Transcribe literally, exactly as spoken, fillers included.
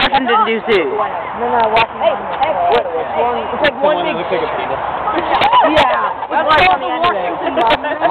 Washington, D C No, no, Washington. Hey, hey, what, what's one? It's like one big... It looks like a penis. Yeah. It's like on the Washington.